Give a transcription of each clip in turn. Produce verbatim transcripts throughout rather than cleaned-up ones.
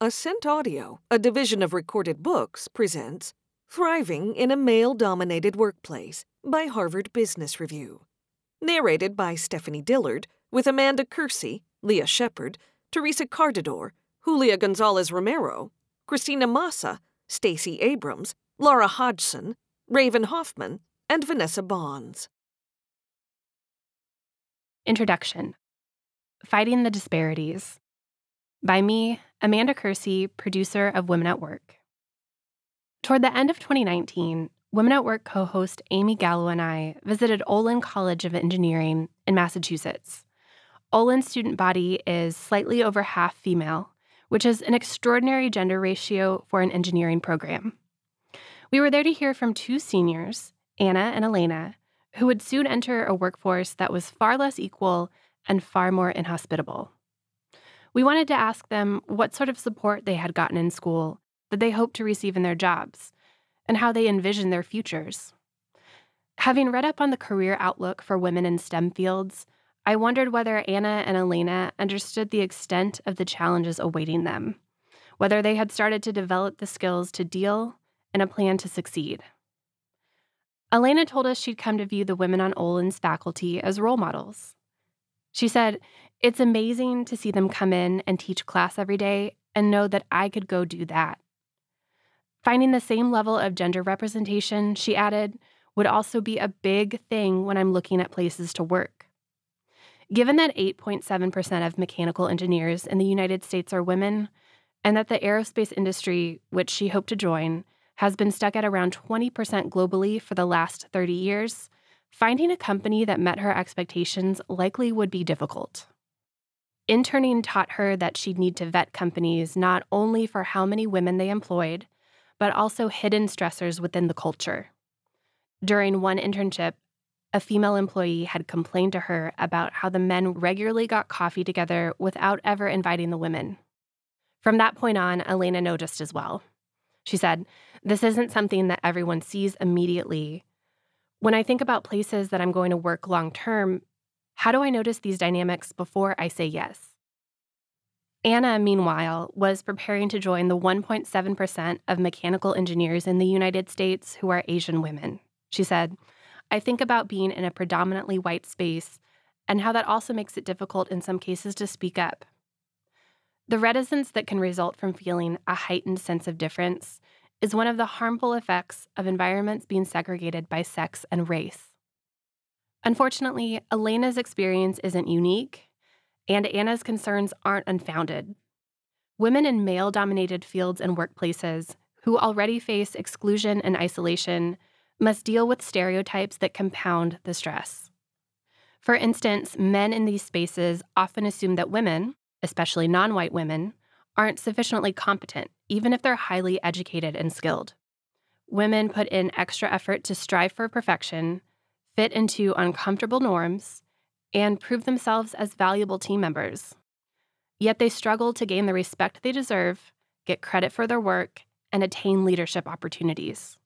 Ascent Audio, a division of Recorded Books, presents Thriving in a Male-Dominated Workplace by Harvard Business Review. Narrated by Stephanie Dillard, with Amanda Kersey, Leah Sheppard, Teresa Cardador, Julia González Romero, Cristina Massa, Stacey Abrams, Lara Hodgson, Raven Hoffman, and Vanessa Bohns. Introduction. Fighting the Disparities. By me, Amanda Kersey, producer of Women at Work. Toward the end of twenty nineteen, Women at Work co-host Amy Gallo and I visited Olin College of Engineering in Massachusetts. Olin's student body is slightly over half female, which is an extraordinary gender ratio for an engineering program. We were there to hear from two seniors, Anna and Elena, who would soon enter a workforce that was far less equal and far more inhospitable. We wanted to ask them what sort of support they had gotten in school that they hoped to receive in their jobs, and how they envision their futures. Having read up on the career outlook for women in STEM fields, I wondered whether Anna and Elena understood the extent of the challenges awaiting them, whether they had started to develop the skills to deal and a plan to succeed. Elena told us she'd come to view the women on Olin's faculty as role models. She said, "It's amazing to see them come in and teach class every day and know that I could go do that." Finding the same level of gender representation, she added, would also be a big thing when I'm looking at places to work. Given that eight point seven percent of mechanical engineers in the United States are women, and that the aerospace industry, which she hoped to join, has been stuck at around twenty percent globally for the last thirty years, finding a company that met her expectations likely would be difficult. Interning taught her that she'd need to vet companies not only for how many women they employed, but also hidden stressors within the culture. During one internship, a female employee had complained to her about how the men regularly got coffee together without ever inviting the women. From that point on, Elena noticed as well. She said, "This isn't something that everyone sees immediately. When I think about places that I'm going to work long term, how do I notice these dynamics before I say yes?" Anna, meanwhile, was preparing to join the one point seven percent of mechanical engineers in the United States who are Asian women. She said, "I think about being in a predominantly white space and how that also makes it difficult in some cases to speak up. The reticence that can result from feeling a heightened sense of difference is one of the harmful effects of environments being segregated by sex and race." Unfortunately, Elena's experience isn't unique, and Anna's concerns aren't unfounded. Women in male-dominated fields and workplaces who already face exclusion and isolation must deal with stereotypes that compound the stress. For instance, men in these spaces often assume that women, especially non-white women, aren't sufficiently competent, even if they're highly educated and skilled. Women put in extra effort to strive for perfection, fit into uncomfortable norms, and prove themselves as valuable team members. Yet they struggle to gain the respect they deserve, get credit for their work, and attain leadership opportunities.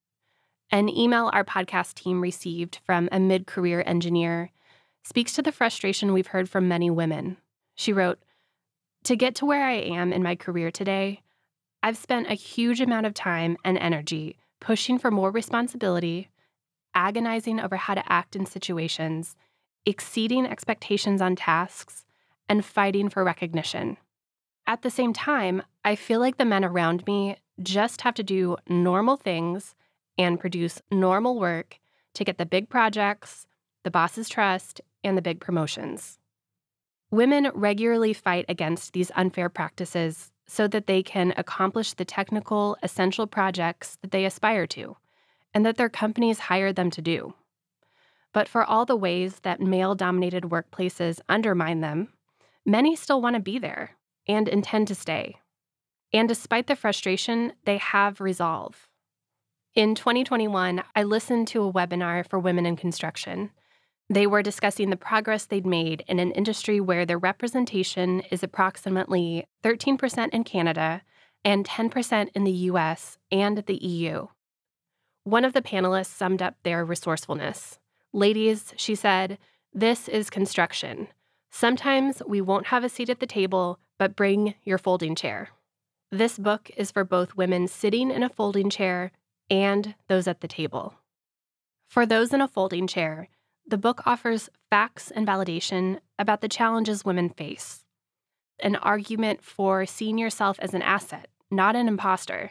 An email our podcast team received from a mid-career engineer speaks to the frustration we've heard from many women. She wrote, "To get to where I am in my career today, I've spent a huge amount of time and energy pushing for more responsibility, agonizing over how to act in situations, exceeding expectations on tasks, and fighting for recognition. At the same time, I feel like the men around me just have to do normal things and produce normal work to get the big projects, the boss's trust, and the big promotions." Women regularly fight against these unfair practices so that they can accomplish the technical, essential projects that they aspire to, and that their companies hire them to do. But for all the ways that male-dominated workplaces undermine them, many still want to be there and intend to stay. And despite the frustration, they have resolve. In twenty twenty-one, I listened to a webinar for women in construction. They were discussing the progress they'd made in an industry where their representation is approximately thirteen percent in Canada and ten percent in the U S and the E U. One of the panelists summed up their resourcefulness. "Ladies," she said, "this is construction. Sometimes we won't have a seat at the table, but bring your folding chair." This book is for both women sitting in a folding chair and those at the table. For those in a folding chair, the book offers facts and validation about the challenges women face, an argument for seeing yourself as an asset, not an imposter,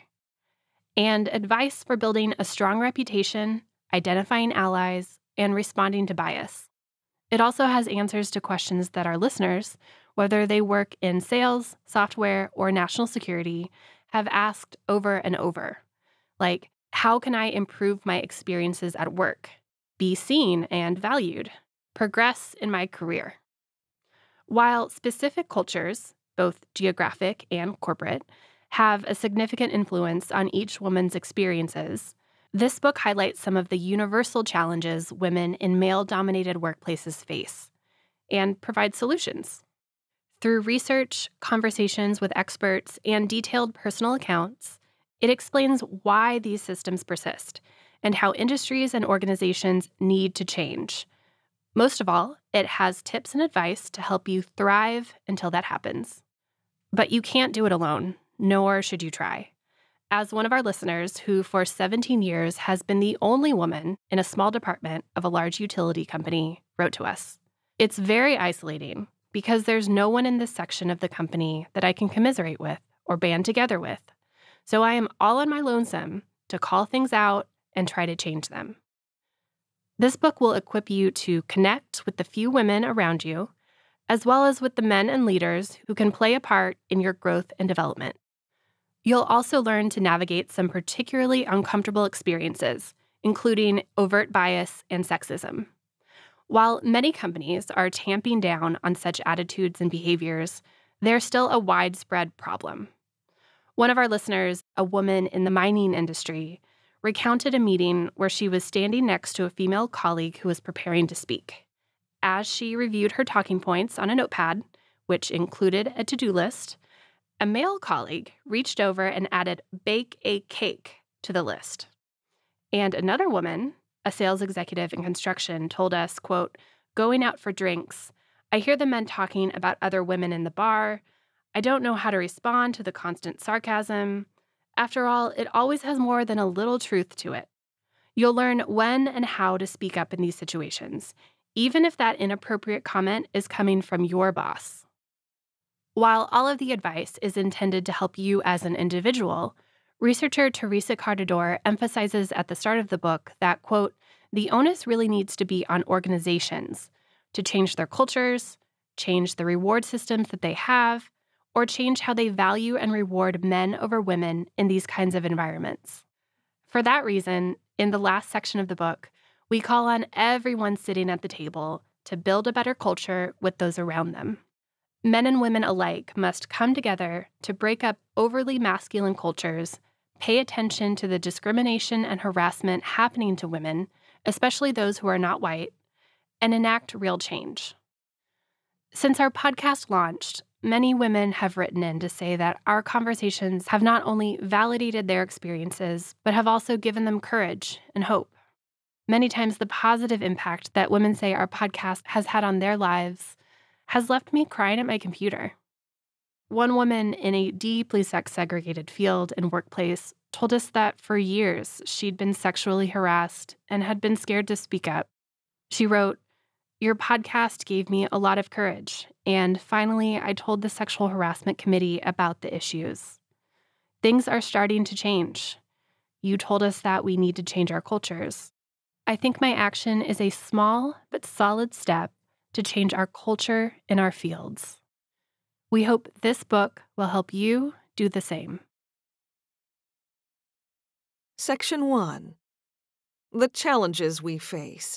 and advice for building a strong reputation, identifying allies, and responding to bias. It also has answers to questions that our listeners, whether they work in sales, software, or national security, have asked over and over. Like, how can I improve my experiences at work, be seen and valued, progress in my career? While specific cultures, both geographic and corporate, have a significant influence on each woman's experiences, this book highlights some of the universal challenges women in male-dominated workplaces face and provides solutions. Through research, conversations with experts, and detailed personal accounts, it explains why these systems persist and how industries and organizations need to change. Most of all, it has tips and advice to help you thrive until that happens. But you can't do it alone, nor should you try. As one of our listeners who for seventeen years has been the only woman in a small department of a large utility company wrote to us, it's very isolating because there's no one in this section of the company that I can commiserate with or band together with. So I am all on my lonesome to call things out and try to change them. This book will equip you to connect with the few women around you, as well as with the men and leaders who can play a part in your growth and development. You'll also learn to navigate some particularly uncomfortable experiences, including overt bias and sexism. While many companies are tamping down on such attitudes and behaviors, they're still a widespread problem. One of our listeners, a woman in the mining industry, recounted a meeting where she was standing next to a female colleague who was preparing to speak. As she reviewed her talking points on a notepad, which included a to-do list, a male colleague reached over and added "bake a cake" to the list. And another woman, a sales executive in construction, told us, quote, "Going out for drinks, I hear the men talking about other women in the bar. I don't know how to respond to the constant sarcasm. After all, it always has more than a little truth to it. You'll learn when and how to speak up in these situations, even if that inappropriate comment is coming from your boss." While all of the advice is intended to help you as an individual, researcher Teresa Cardador emphasizes at the start of the book that, quote, "the onus really needs to be on organizations to change their cultures, change the reward systems that they have, or change how they value and reward men over women in these kinds of environments." For that reason, in the last section of the book, we call on everyone sitting at the table to build a better culture with those around them. Men and women alike must come together to break up overly masculine cultures, pay attention to the discrimination and harassment happening to women, especially those who are not white, and enact real change. Since our podcast launched, many women have written in to say that our conversations have not only validated their experiences, but have also given them courage and hope. Many times the positive impact that women say our podcast has had on their lives has left me crying at my computer. One woman in a deeply sex-segregated field and workplace told us that for years she'd been sexually harassed and had been scared to speak up. She wrote, "Your podcast gave me a lot of courage, and finally I told the Sexual Harassment Committee about the issues. Things are starting to change. You told us that we need to change our cultures. I think my action is a small but solid step to change our culture in our fields. We hope this book will help you do the same." Section one. The Challenges We Face.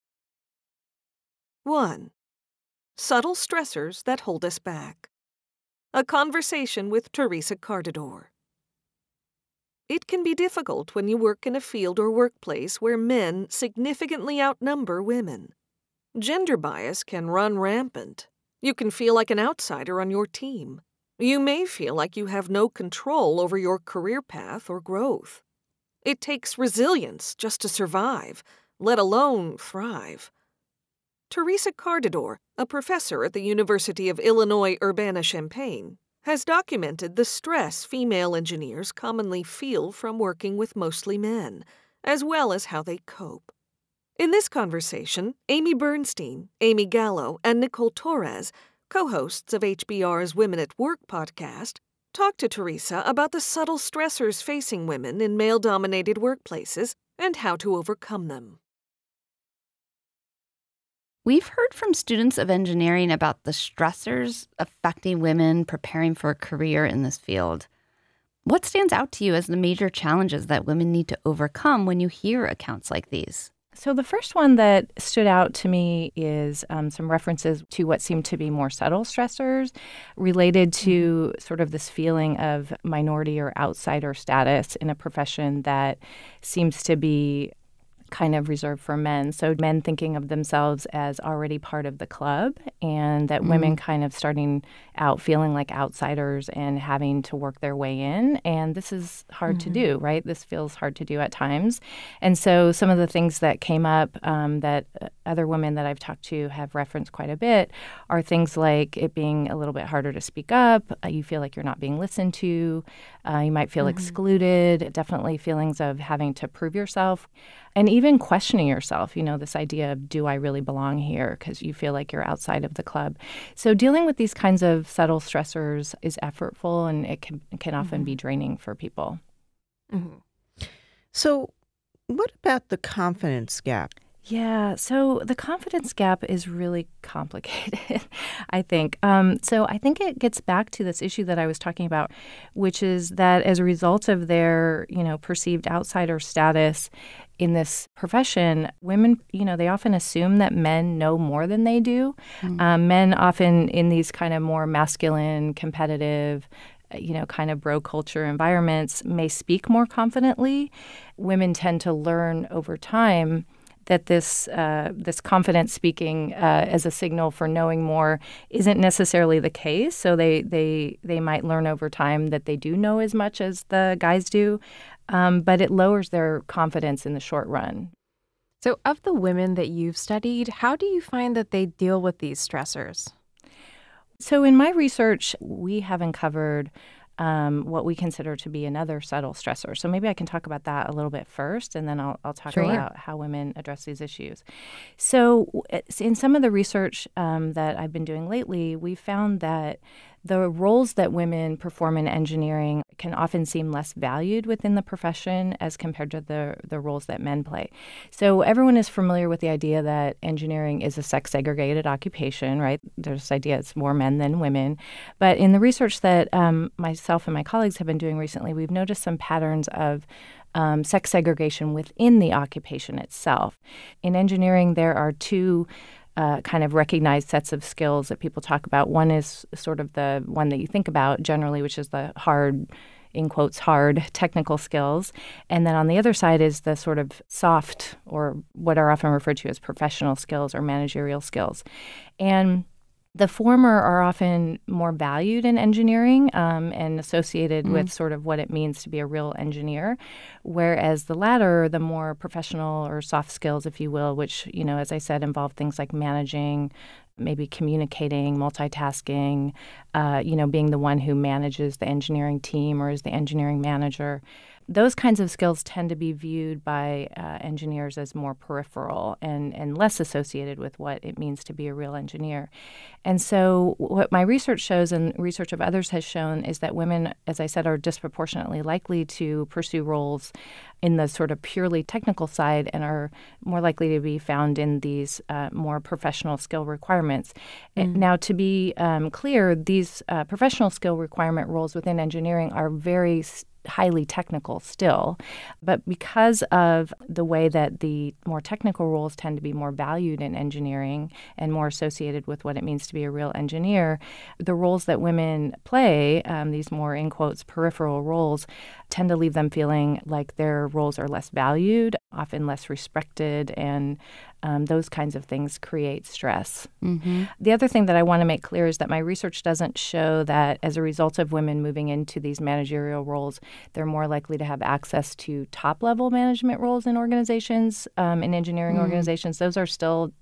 one. Subtle Stressors That Hold Us Back. A conversation with Teresa Cardador. It can be difficult when you work in a field or workplace where men significantly outnumber women. Gender bias can run rampant. You can feel like an outsider on your team. You may feel like you have no control over your career path or growth. It takes resilience just to survive, let alone thrive. Teresa Cardador, a professor at the University of Illinois Urbana-Champaign, has documented the stress female engineers commonly feel from working with mostly men, as well as how they cope. In this conversation, Amy Bernstein, Amy Gallo, and Nicole Torres, co-hosts of H B R's Women at Work podcast, talk to Teresa about the subtle stressors facing women in male-dominated workplaces and how to overcome them. We've heard from students of engineering about the stressors affecting women preparing for a career in this field. What stands out to you as the major challenges that women need to overcome when you hear accounts like these? So the first one that stood out to me is um, some references to what seemed to be more subtle stressors related to mm-hmm. sort of this feeling of minority or outsider status in a profession that seems to be kind of reserved for men. So men thinking of themselves as already part of the club, and that mm. women kind of starting out feeling like outsiders and having to work their way in. And this is hard mm-hmm. to do, right? This feels hard to do at times. And so some of the things that came up um, that other women that I've talked to have referenced quite a bit are things like it being a little bit harder to speak up. Uh, you feel like you're not being listened to. Uh, you might feel mm-hmm. excluded. Definitely feelings of having to prove yourself. And even questioning yourself, you know, this idea of, do I really belong here? Because you feel like you're outside of the club. So dealing with these kinds of subtle stressors is effortful, and it can, can often mm-hmm. be draining for people. Mm-hmm. So what about the confidence gap? Yeah, so the confidence gap is really complicated, I think. Um, so I think it gets back to this issue that I was talking about, which is that as a result of their, you know, perceived outsider status in this profession, women, you know, they often assume that men know more than they do. Mm-hmm. Um, men often in these kind of more masculine, competitive, you know, kind of bro culture environments may speak more confidently. Women tend to learn over time that this uh, this confident speaking uh, as a signal for knowing more isn't necessarily the case. So they they they might learn over time that they do know as much as the guys do, um, but it lowers their confidence in the short run. So of the women that you've studied, how do you find that they deal with these stressors? So in my research, we have uncovered Um, what we consider to be another subtle stressor. So maybe I can talk about that a little bit first, and then I'll, I'll talk sure. about how women address these issues. So in some of the research um, that I've been doing lately, we found that the roles that women perform in engineering can often seem less valued within the profession as compared to the, the roles that men play. So everyone is familiar with the idea that engineering is a sex-segregated occupation, right? There's this idea it's more men than women. But in the research that um, myself and my colleagues have been doing recently, we've noticed some patterns of um, sex segregation within the occupation itself. In engineering, there are two Uh, kind of recognized sets of skills that people talk about. One is sort of the one that you think about generally, which is the hard, in quotes, hard technical skills. And then on the other side is the sort of soft, or what are often referred to as professional skills or managerial skills. And the former are often more valued in engineering um, and associated mm. with sort of what it means to be a real engineer, whereas the latter, the more professional or soft skills, if you will, which, you know, as I said, involve things like managing, maybe communicating, multitasking, uh, you know, being the one who manages the engineering team or is the engineering manager. Those kinds of skills tend to be viewed by uh, engineers as more peripheral and, and less associated with what it means to be a real engineer. And so what my research shows, and research of others has shown, is that women, as I said, are disproportionately likely to pursue roles in the sort of purely technical side and are more likely to be found in these uh, more professional skill requirements. Mm. Now, to be um, clear, these uh, professional skill requirement roles within engineering are very st- highly technical still, but because of the way that the more technical roles tend to be more valued in engineering and more associated with what it means to be a real engineer, the roles that women play, um, these more, in quotes, peripheral roles, tend to leave them feeling like their roles are less valued, often less respected, and um, those kinds of things create stress. Mm-hmm. The other thing that I want to make clear is that my research doesn't show that as a result of women moving into these managerial roles, they're more likely to have access to top-level management roles in organizations, um, in engineering mm. organizations. Those are still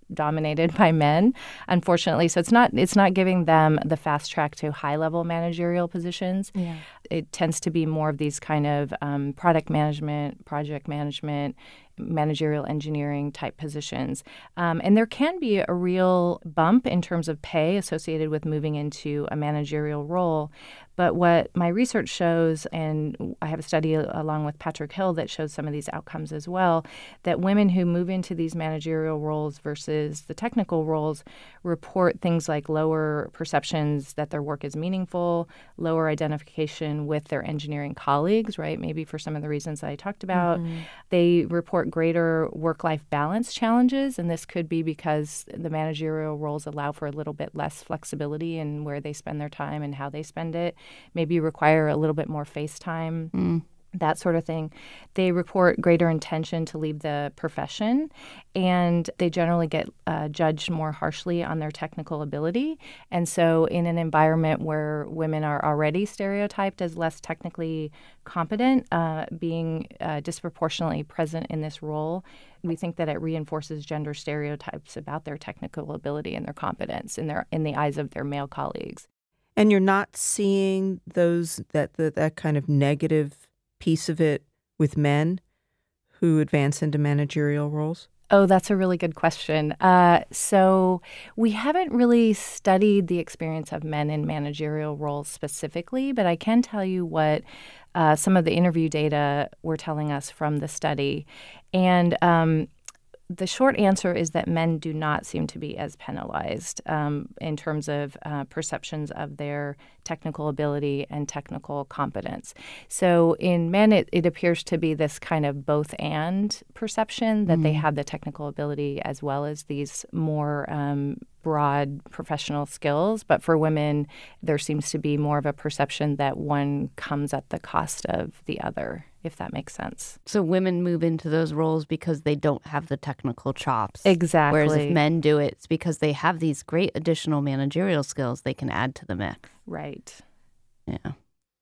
dominated by men, unfortunately. So it's not it's not giving them the fast track to high-level managerial positions. Yeah. It tends to be more of these kind of um, product management, project management, managerial engineering type positions. Um, and there can be a real bump in terms of pay associated with moving into a managerial role. But what my research shows, and I have a study along with Patrick Hill that shows some of these outcomes as well, that women who move into these managerial roles versus the technical roles report things like lower perceptions that their work is meaningful, lower identification with their engineering colleagues, right? Maybe for some of the reasons that I talked about. Mm-hmm. They report greater work-life balance challenges, and this could be because the managerial roles allow for a little bit less flexibility in where they spend their time and how they spend it, maybe require a little bit more face time. Mm. That sort of thing. They report greater intention to leave the profession, and they generally get uh, judged more harshly on their technical ability. And so in an environment where women are already stereotyped as less technically competent, uh, being uh, disproportionately present in this role, we think that it reinforces gender stereotypes about their technical ability and their competence in their in the eyes of their male colleagues. And you're not seeing those that that, that kind of negative piece of it with men who advance into managerial roles? Oh, that's a really good question. Uh, so we haven't really studied the experience of men in managerial roles specifically, but I can tell you what uh, some of the interview data were telling us from the study. And um, the short answer is that men do not seem to be as penalized um, in terms of uh, perceptions of their technical ability and technical competence. So in men, it, it appears to be this kind of both and perception that mm-hmm. they have the technical ability as well as these more um, broad professional skills. But for women, there seems to be more of a perception that one comes at the cost of the other, if that makes sense. So women move into those roles because they don't have the technical chops. Exactly. Whereas if men do it, it's because they have these great additional managerial skills they can add to the mix. Right. Yeah.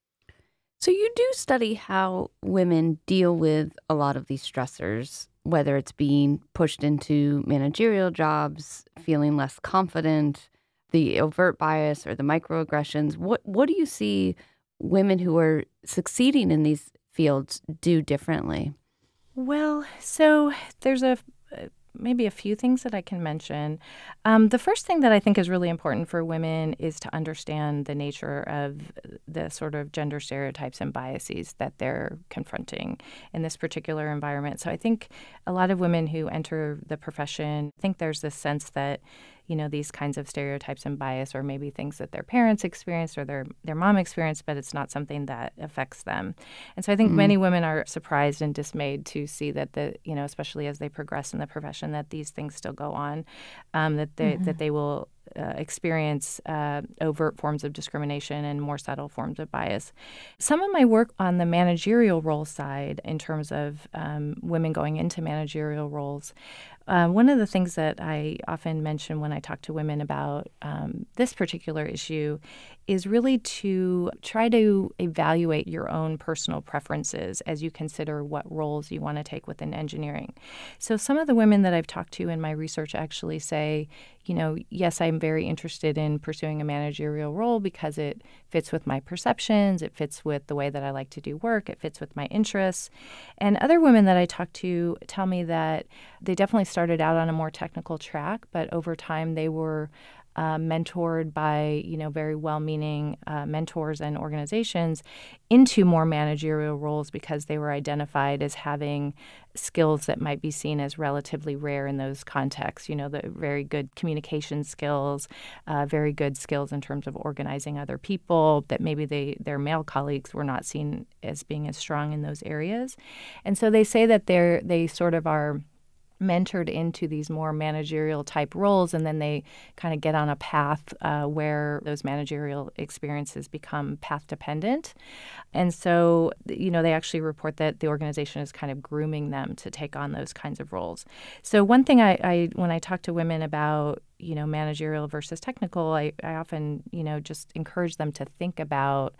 So you do study how women deal with a lot of these stressors, whether it's being pushed into managerial jobs, feeling less confident, the overt bias or the microaggressions. What what do you see women who are succeeding in these fields do differently? Well, so there's a maybe a few things that I can mention. Um, the first thing that I think is really important for women is to understand the nature of the sort of gender stereotypes and biases that they're confronting in this particular environment. So I think a lot of women who enter the profession think there's this sense that, you know, these kinds of stereotypes and bias are maybe things that their parents experienced or their, their mom experienced, but it's not something that affects them. And so I think mm-hmm. many women are surprised and dismayed to see that, the you know, especially as they progress in the profession, that these things still go on, um, that they, mm-hmm. that they will Uh, experience uh, overt forms of discrimination and more subtle forms of bias. Some of my work on the managerial role side, in terms of um, women going into managerial roles, uh, one of the things that I often mention when I talk to women about um, this particular issue is really to try to evaluate your own personal preferences as you consider what roles you want to take within engineering. So some of the women that I've talked to in my research actually say, you know, yes, I'm very interested in pursuing a managerial role because it fits with my perceptions, it fits with the way that I like to do work, it fits with my interests. And other women that I talk to tell me that they definitely started out on a more technical track, but over time they were Uh, mentored by, you know, very well-meaning uh, mentors and organizations into more managerial roles because they were identified as having skills that might be seen as relatively rare in those contexts. You know, the very good communication skills, uh, very good skills in terms of organizing other people that maybe they their male colleagues were not seen as being as strong in those areas. And so they say that they're they sort of are mentored into these more managerial type roles, and then they kind of get on a path uh, where those managerial experiences become path dependent. And so, you know, they actually report that the organization is kind of grooming them to take on those kinds of roles. So one thing I, I when I talk to women about, you know, managerial versus technical, I, I often, you know, just encourage them to think about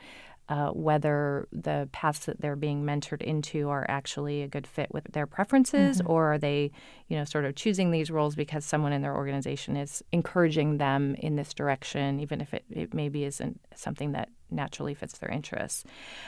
uh, whether the paths that they're being mentored into are actually a good fit with their preferences, mm-hmm. or are they, you know, sort of choosing these roles because someone in their organization is encouraging them in this direction, even if it, it maybe isn't something that naturally fits their interests.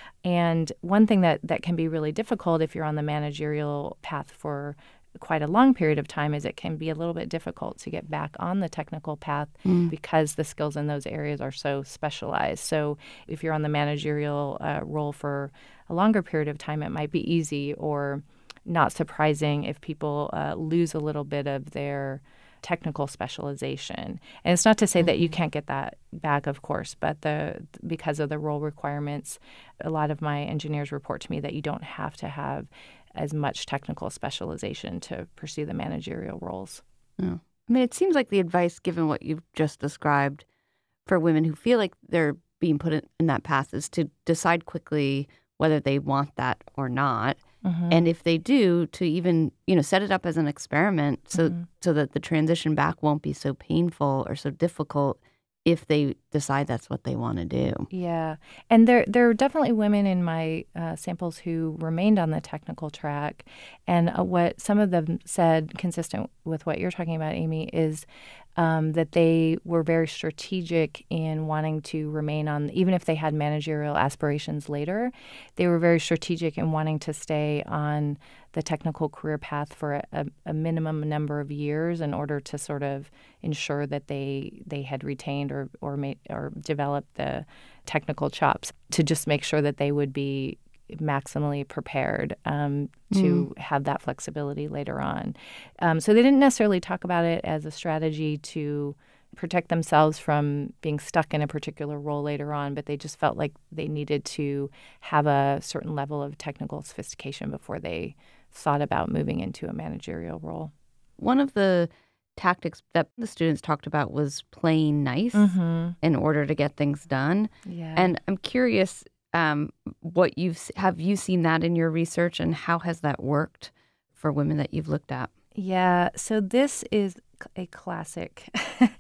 And one thing that, that can be really difficult if you're on the managerial path for quite a long period of time is it can be a little bit difficult to get back on the technical path mm. because the skills in those areas are so specialized. So if you're on the managerial uh, role for a longer period of time, it might be easy or not surprising if people uh, lose a little bit of their technical specialization. And it's not to say mm-hmm. that you can't get that back, of course, but the because of the role requirements, a lot of my engineers report to me that you don't have to have as much technical specialization to pursue the managerial roles. Yeah. I mean, it seems like the advice, given what you've just described, for women who feel like they're being put in, in that path is to decide quickly whether they want that or not. Mm-hmm. And if they do, to even, you know, set it up as an experiment so mm-hmm. so that the transition back won't be so painful or so difficult if they decide that's what they want to do. Yeah. And there there are definitely women in my uh, samples who remained on the technical track. And uh, what some of them said, consistent with what you're talking about, Amy, is um, that they were very strategic in wanting to remain on, even if they had managerial aspirations later, they were very strategic in wanting to stay on the technical career path for a, a minimum number of years in order to sort of ensure that they they had retained or or made or developed the technical chops to just make sure that they would be maximally prepared um, to mm. have that flexibility later on. Um, so they didn't necessarily talk about it as a strategy to protect themselves from being stuck in a particular role later on, but they just felt like they needed to have a certain level of technical sophistication before they thought about moving into a managerial role. One of the tactics that the students talked about was playing nice mm-hmm. in order to get things done. Yeah. And I'm curious, um, what you've have you seen that in your research, and how has that worked for women that you've looked at? Yeah. So this is a classic,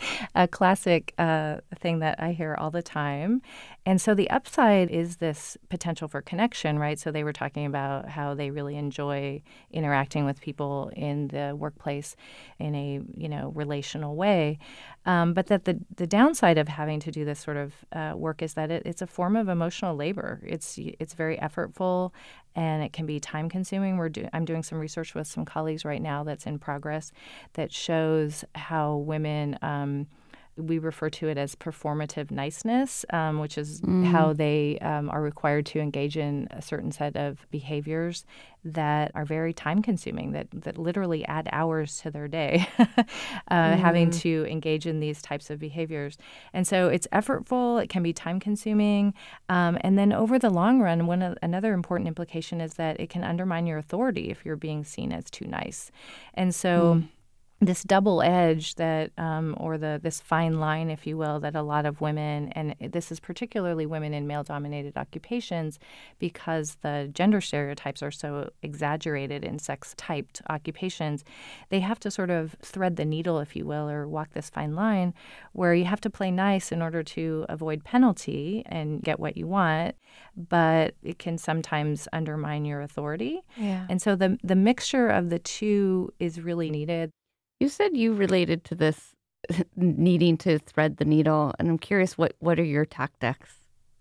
a classic uh, thing that I hear all the time. And so the upside is this potential for connection, right? So they were talking about how they really enjoy interacting with people in the workplace in a, you know, relational way. Um, but that the, the downside of having to do this sort of uh, work is that it, it's a form of emotional labor. It's it's very effortful, and it can be time consuming. We're do, I'm doing some research with some colleagues right now that's in progress that shows how women, um, we refer to it as performative niceness, um, which is mm. how they um, are required to engage in a certain set of behaviors that are very time consuming, that, that literally add hours to their day, uh, mm. having to engage in these types of behaviors. And so it's effortful, it can be time consuming. Um, and then over the long run, one of, another important implication is that it can undermine your authority if you're being seen as too nice. And so mm. this double edge that, um, or the this fine line, if you will, that a lot of women, and this is particularly women in male-dominated occupations, because the gender stereotypes are so exaggerated in sex-typed occupations, they have to sort of thread the needle, if you will, or walk this fine line where you have to play nice in order to avoid penalty and get what you want, but it can sometimes undermine your authority. Yeah. And so the the mixture of the two is really needed. You said you related to this needing to thread the needle, and I'm curious, what, what are your tactics?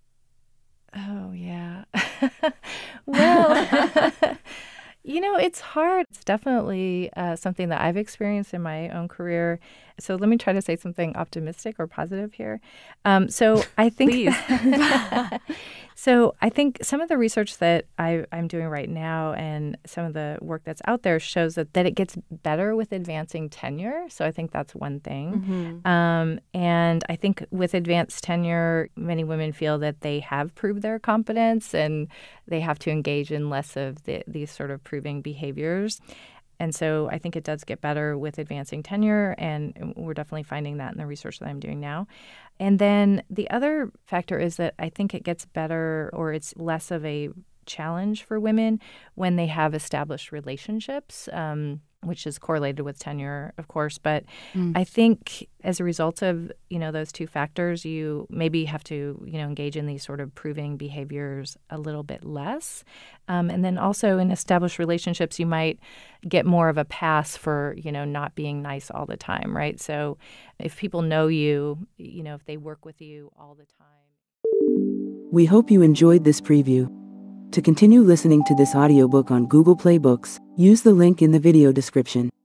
Oh, yeah. Well, you know, it's hard. It's definitely uh, something that I've experienced in my own career. So let me try to say something optimistic or positive here. Um, so I think, Please. so I think some of the research that I, I'm doing right now and some of the work that's out there shows that, that it gets better with advancing tenure. So I think that's one thing. Mm-hmm. Um, and I think with advanced tenure, many women feel that they have proved their competence and they have to engage in less of the, these sort of proving behaviors. And so I think it does get better with advancing tenure, and we're definitely finding that in the research that I'm doing now. And then the other factor is that I think it gets better, or it's less of a challenge for women when they have established relationships. Um, which is correlated with tenure, of course. But Mm. I think as a result of, you know, those two factors, you maybe have to, you know, engage in these sort of proving behaviors a little bit less. Um, and then also in established relationships, you might get more of a pass for, you know, not being nice all the time, right? So if people know you, you know, if they work with you all the time. We hope you enjoyed this preview. To continue listening to this audiobook on Google Play Books, use the link in the video description.